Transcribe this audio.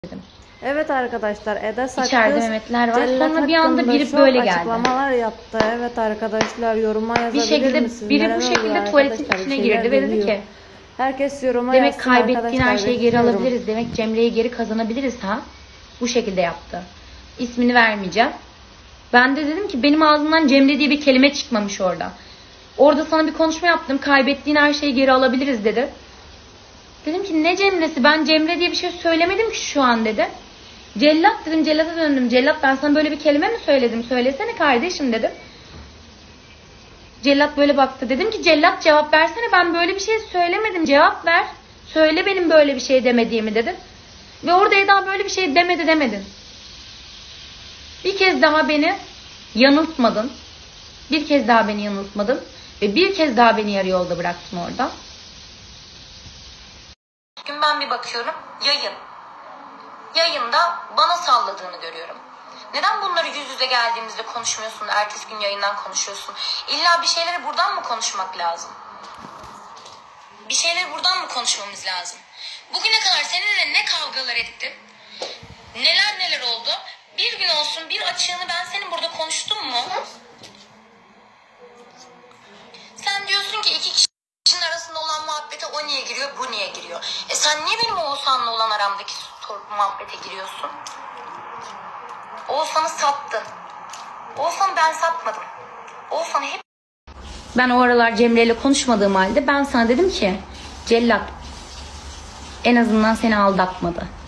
Evet arkadaşlar, Eda Sakız İçeride Mehmetler var. Cellat Sonra bir anda hakkında biri çok böyle geldi. açıklamalar yaptı. Evet arkadaşlar, yoruma Bir yazabilir şekilde misiniz? biri Neler bu oluyor şekilde tuvaletin arkadaşlar? içine Bir şeyler girdi ve dedi dönüyor. ki Herkes yoruma demek yazsın kaybettiğin her arkadaşlar, şeyi geri bekliyorum. alabiliriz. Demek Cemre'yi geri kazanabiliriz ha. Bu şekilde yaptı. İsmini vermeyeceğim. Ben de dedim ki benim ağzımdan Cemre diye bir kelime çıkmamış orada. Orada sana bir konuşma yaptım. Kaybettiğin her şeyi geri alabiliriz dedi. Dedim ki ne Cemre'si? Ben Cemre diye bir şey söylemedim ki şu an dedi. Cellat dedim, Cellat'a döndüm. Cellat ben sana böyle bir kelime mi söyledim? Söylesene kardeşim dedim. Cellat böyle baktı. Dedim ki Cellat cevap versene, ben böyle bir şey söylemedim. Cevap ver. Söyle benim böyle bir şey demediğimi dedim. Ve orada Eda böyle bir şey demedin. Bir kez daha beni yanıltmadın. Bir kez daha beni yanıltmadın. Ve bir kez daha beni yarı yolda bıraktın orada. Gün ben bir bakıyorum yayında bana salladığını görüyorum. Neden bunları yüz yüze geldiğimizde konuşmuyorsun, ertesi gün yayından konuşuyorsun? İlla bir şeyleri buradan mı konuşmak lazım? Bir şeyleri buradan mı konuşmamız lazım? Bugüne kadar seninle ne kavgalar ettim? Neler oldu? Bir gün olsun bir açığını ben senin burada konuştum mu? Sen diyorsun ki iki kişinin arasında olan muhabbete o niye giriyor, bu niye giriyor? Sen niye benim Oğuzhan'la olan aramdaki muhabbete giriyorsun? Oğuzhan'ı sattın. Oğuzhan'ı ben satmadım. Oğuzhan'ı hep... Ben o aralar Cemre ile konuşmadığım halde ben sana dedim ki Cellat en azından seni aldatmadı.